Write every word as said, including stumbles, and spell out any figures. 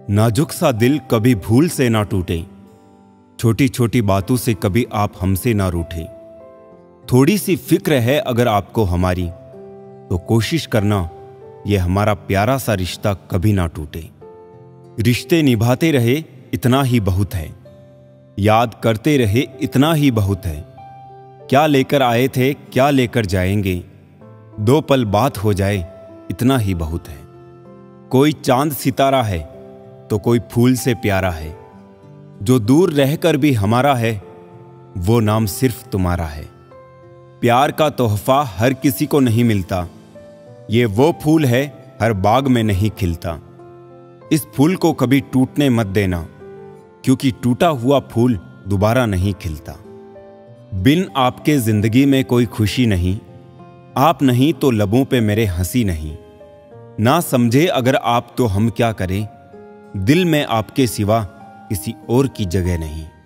नाजुक सा दिल कभी भूल से ना टूटे, छोटी छोटी बातों से कभी आप हमसे ना रूठे। थोड़ी सी फिक्र है अगर आपको हमारी, तो कोशिश करना ये हमारा प्यारा सा रिश्ता कभी ना टूटे। रिश्ते निभाते रहे इतना ही बहुत है, याद करते रहे इतना ही बहुत है। क्या लेकर आए थे क्या लेकर जाएंगे, दो पल बात हो जाए इतना ही बहुत है। कोई चांद सितारा है तो कोई फूल से प्यारा है, जो दूर रहकर भी हमारा है वो नाम सिर्फ तुम्हारा है। प्यार का तोहफा हर किसी को नहीं मिलता, ये वो फूल है हर बाग में नहीं खिलता। इस फूल को कभी टूटने मत देना, क्योंकि टूटा हुआ फूल दोबारा नहीं खिलता। बिन आपके जिंदगी में कोई खुशी नहीं, आप नहीं तो लबों पे मेरे हंसी नहीं। ना समझे अगर आप तो हम क्या करें, दिल में आपके सिवा किसी और की जगह नहीं।